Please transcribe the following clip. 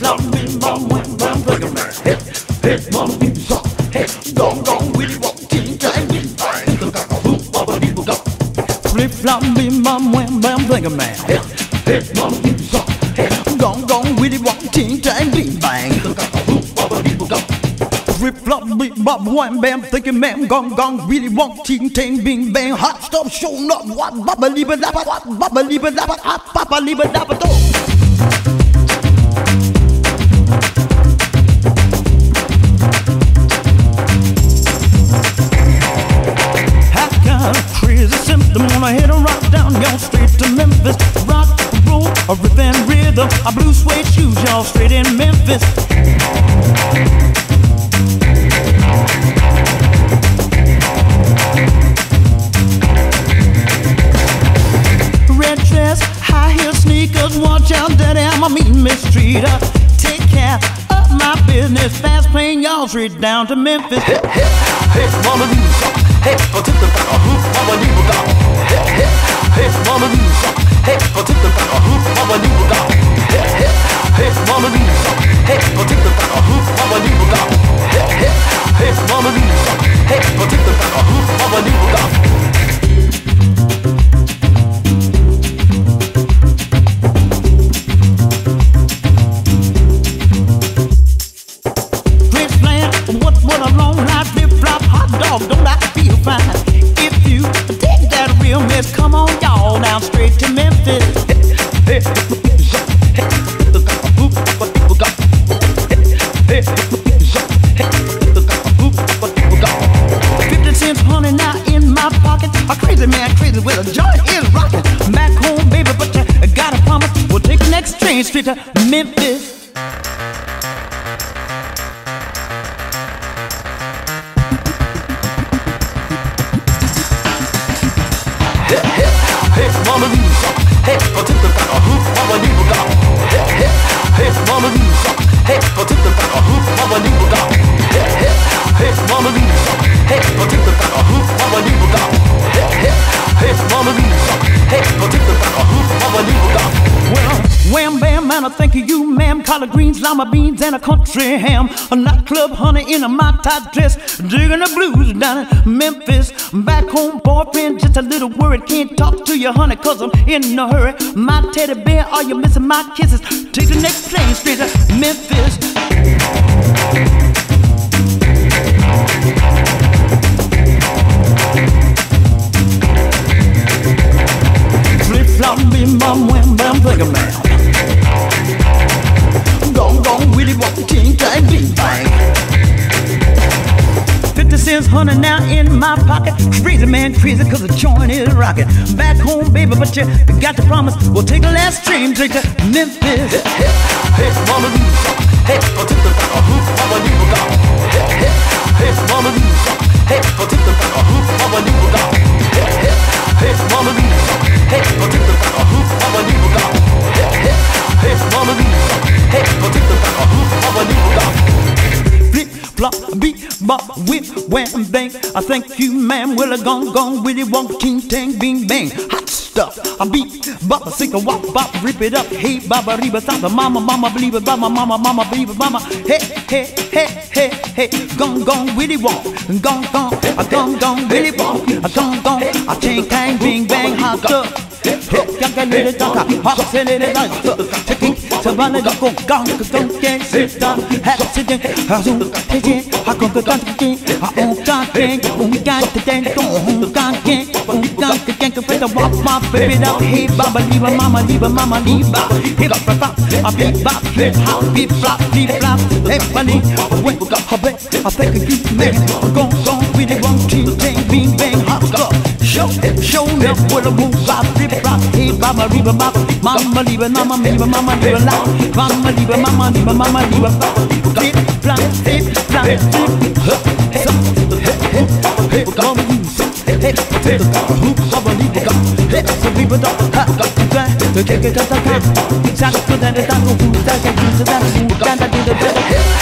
flop, bim bam, wham bam, bam, man. Hey, hey, mama, beep, shop. Hey, gong gong, willy wonk, ting tang, bing bang. Flip flop, bim bam, wham bam, bam, man. Hey, hey, mama, beep, shop. Hey, gong gong, willy wonk, ting tang, bing bang. Flip flop, bim bam, wham bam, thinking man, gong gong, willy wonk, ting tang, bing bang. Hot stuff showing up, what, baba liba daba, what, baba liba daba, hot papa liba daba do. Crazy symptom, wanna hit and rock down, y'all straight to Memphis. Rock, roll, a rip and rhythm, a blue suede shoes, y'all straight in Memphis. Red dress, high heel sneakers, watch out, daddy, I'm a mean mistreater. Take care of my business, fast plane, y'all straight down to Memphis. Hey, hey, hey, mama, hey, for tip the back, mama, leave a dog. Hey, hey, hey, mama, leave a dog. Hey, for tip the back, mama, leave a dog. Hey, hey, hey, mama, leave a dog. Hey, for tip the back, mama, leave a dog. Hey, hey, hey, mama, leave a dog. Hey, for tip the back, mama, leave a dog. What a long life, flip flop, hot dog, don't I feel fine? If you take that real mess, come on y'all down straight to Memphis. Hey, hey, hey, 50 cents, honey, now in my pocket. A crazy man, crazy with a joint is rocking. Back home, baby, but you gotta promise we'll take the next train straight to Memphis. Hey, hey, hey, mama, leave a dog. Hey, for tip the back, mama, leave a dog. Hey, hey, hey, mama, leave a dog. Hey, for tip the back, mama, leave a dog. Hey, hey, hey, mama, leave a dog. Hey, for tip the back, mama, leave a dog. Hey, hey, hey, mama, leave a dog. Hey, for tip the back, mama, leave a dog. Well, wham bam, man, I think of you, ma'am. Collard greens, lima beans, and a country ham. A nightclub honey in a my-tie dress, digging the blues down in Memphis. Back home, boyfriend, just a little worried. Can't talk to you, honey, cause I'm in a hurry. My teddy bear, are you missing my kisses? Take the next plane straight to Memphis. Flip flop, bim bam, wham bam, think a man. Gong gong, willy wonk, ting tang, bing bang. 50 cents, honey, now in my pocket. Crazy man, crazy, cause the joint is rocking. Back home, baby, but you got to promise we'll take the last train straight to Memphis. Hey, hey, hey, mama, leave a dog. Hey, for tip the back, mama, leave a dog. Hey, hey, hey, mama, leave a dog. Hey, for tip the back, mama, leave a dog. Hey, hey, hey, mama, leave a dog. Hey, for tip the back, mama, leave a dog. Hey, hey, hey, mama, leave a dog. Hey, for tip the back, mama, leave a dog. Flip, flop, beat, bop, whip, wham, bang. I thank you, ma'am. Well, a gong, gong, willy, wonk, ting, tang, bing, bang. Hot stuff. I beat, bop, a sink, a wop, bop, rip it up. Hey, baba, reba, stop the mama, mama, believe it, mama, mama, mama, believe it, mama. Hey, hey, hey, hey, hey. Gong, gong, willy, wonk. Gong, gong, a gong, gong, willy, wonk. A gong, gong, a ting, tang, bing, bang. Hot stuff. Y'all got little dog, hot, send it, taking. Savannah, the gong, gong, gong, gang, sit down, have a sit down, zoom, take it, I go to gang, I own gang, we got the dance, don't gang, we got the gang, with the walk, my baby, up, hey, baba, leave a mama, leave a mama, leave a hip hop, a beat bop, hip hop, beat flop, hey, bunny, wait, I bet, I think you, man, gong, gong, we the one, ting, ting, bing, bang, hot stuff, show up, with a move, bop, hip hop, hey, baba, leave a mama, leave a mama, leave a mama, leave a loud. Mama, leave a mama, leave a mama, leave a flip, flop, flip, flop, flip, hey, mama, hey, potato, hoop, mama, leave a go, hey, so leave a dog, the cake, the